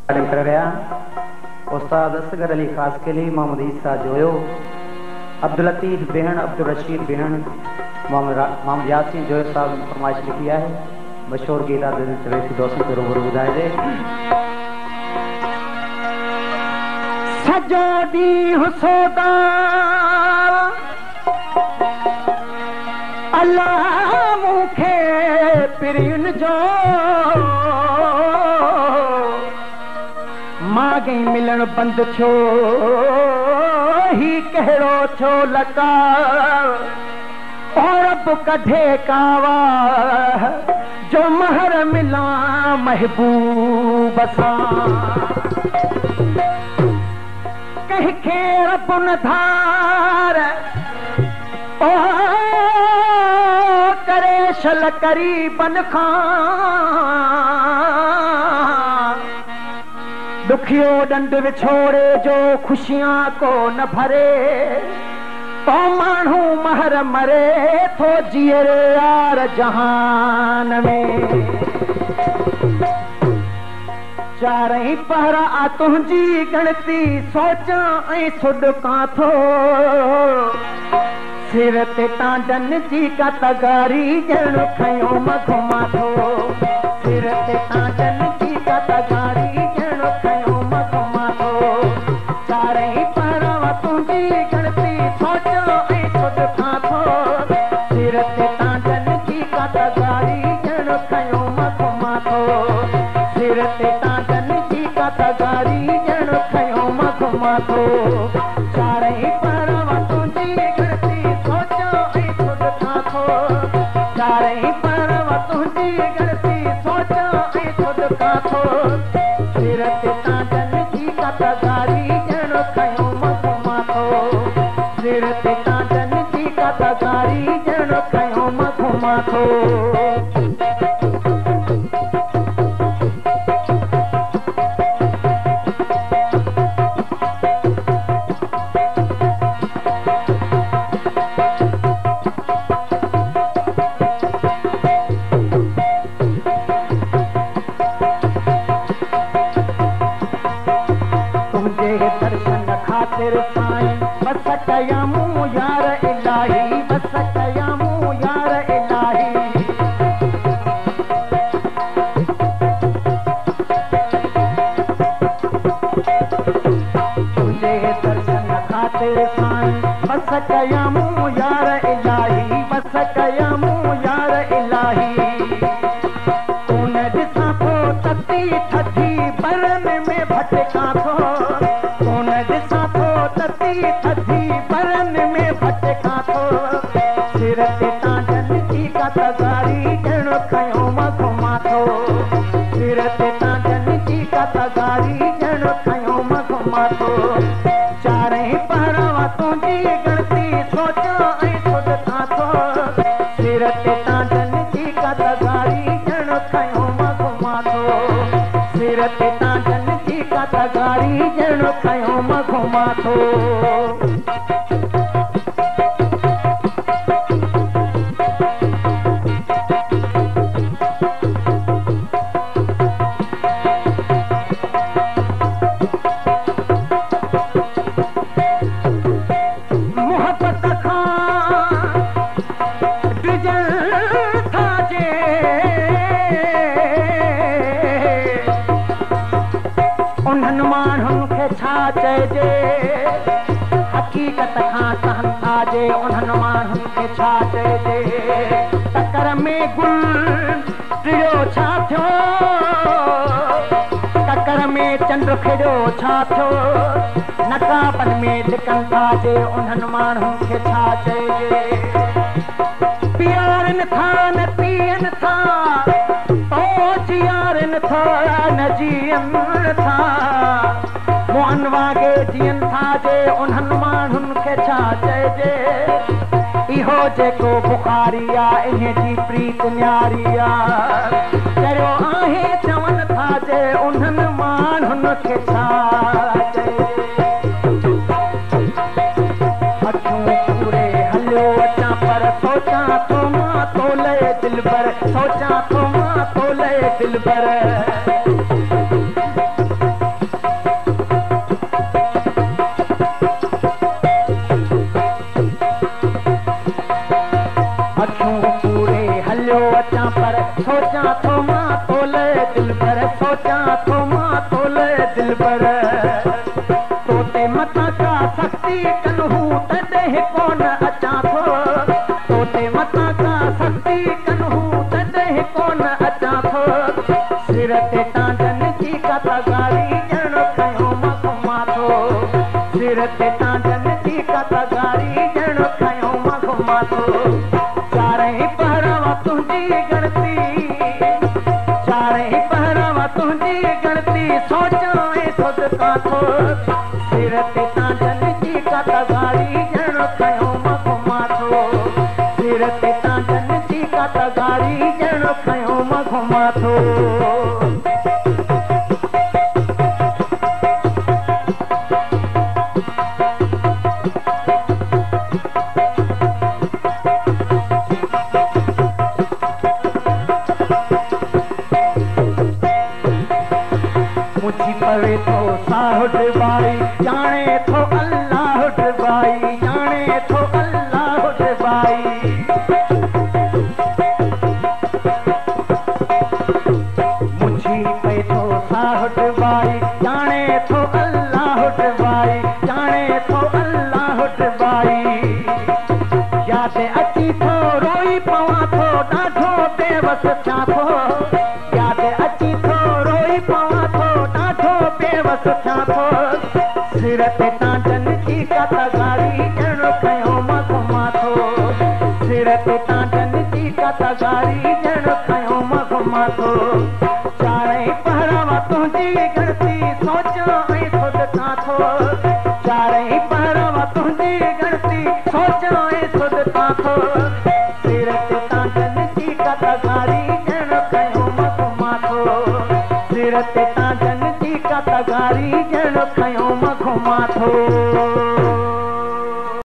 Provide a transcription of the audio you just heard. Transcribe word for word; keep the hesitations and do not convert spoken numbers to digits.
कर रहा उस्ताद असगर अली खास के लिए मोहम्मद ईसा जोयो, अब्दुल लतीफ बेहन, अब्दुल रशीद बेहन, मोहम्मद यासीन जोयो साहब ने फरमाइश लिखी है। मशहूर गीत चवेसी दोस्तों को रूबरू बुधाए दे। सजो दी हुसोदा अल्लाह मुखे पिरिन जो मां गई मिलन बंद थियो ही कहिड़ो थियो लका और अब कढे कावा जो महर मिला महबूब सां कह के रब न धार ओ करे शल करीबन खां दुखियो डंड विछोड़े जो खुशियां को न भरे तो मानू महर मरे थो जियरे यार जहान में चारई पहरा आ तुझी गणती सोचा ऐं सुडकां थो सिर ते तांडन जी का तगारी ॼण खयो मघुमा थो सिर ते तांडन जी का तगारी ॼण खयो मघुमा थो चारई पहरा आ तुझी गणती सोचा ऐं सुडकां थो सिर ते तांडन जी का तगारी ॼण खयो मघुमा थो सिर ते तांडन जी का तगारी ॼण खयो मघुमा थो चारई पहरा आ तुझी गणती सोचा ऐं सुडकां थो चारई पहरा आ तुझी गणती सोचा ऐं सुडकां थो सिर ते तांडन जी का तगारी ॼण खयो मघुमा थो सिर ते तांडन जी का तगारी ॼण खयो मघुमा थो खातिर साईं बस कयामूं यार इलाही बस कयामूं यार इलाही तुझे दर्शन खातिर साईं बस कयामूं यार इलाही बस कयामूं यार इलाही तूं न ॾिसां थो तती थधी बरन में भटकां थो थधी बरन में भटकां थो सिर ते तांडन जी का तगारी ॼण खयो मघुमा थो सिर ते तांडन जी का तगारी ॼण खयो मघुमा थो चारई पहरा आ तुझी गणती सोचा ऐं सुडकां थो सिर ते तांडन जी का तगारी ॼण खयो मघुमा थो सिर ते तांडन जी का तगारी ॼण खयो मघुमा थो मोहब्बत खां डिजल था जे उन्हनि माण्हुनि खे छा चइजे हक़ीक़त खां कहनि था जे उन्हनि माण्हुनि खे छा चइजे टकर में गुल टियो छा थियो टकर में चंड खिड़ियो छा थियो नकाबनि में लिकनि था जे उन्हनि माण्हुनि खे छा चइजे प्यारनि था न पीअनि था ओ जियारनि था न जीअनि था मोहन वागे जीअनि था जे उन्हनि माण्हुनि खे छा चइजे इहो जेको बुखारी आहे इन जी प्रीत न्यारी आहे चरियो आहे चवनि था जे उन्हनि माण्हुनि खे छा चइजे अखियूं पूरे हलियो अचां पर सोचां थो मां तोले दिलबर सोचां थो मां तोले दिलबर थो मां तोले दिल पर तोते मता का सख्ती कन्हू तॾहिं कोन अचां थो तोते मता का सख्ती कन्हू तॾहिं कोन अचां थो सिर ते टांडन जी का तगारी ॼण खयो मां घुमां थो सिर ते टांडन जी का तगारी ॼण खयो मां घुमां थो चारई पहरावा तुंहिंजी गणती चारई पहरावा तुंहिंजी गणती सोचां ऐं सदका थो सिर ते टांडन जी का तगारी ॼण खयो मां घुमां थो सिर ते टांडन जी का तगारी ॼण खयो मां घुमां थो मुझी पवे थो साहुड बाई जाने थो अल्लाह बाई जाने थो अल्लाह बाई मुझी पे थो साहुड बाई जाने थो अल्लाह बाई जाने थो अल्लाह बाई याद अची थो रोई पवां थो ॾाढो बेवस थियां थो याद अची थो रोई पवां थो ॾाढो बेवस थियां थो सिर ते टांडन जी का तगारी ॼण खयो मां घुमां थो सिर ते टांडन जी का तगारी ॼण खयो मां घुमां थो चारई पहरावा तुंहिंजी गणती सोचां ऐं सदका थो चारई पहरावा तुंहिंजी गणती सोचां ऐं सदका थो सिर ते टांडन जी का तगारी ॼण खयो मां घुमां थो सिर ते टांडन जी का तगारी ॼण खयो मां घुमां थो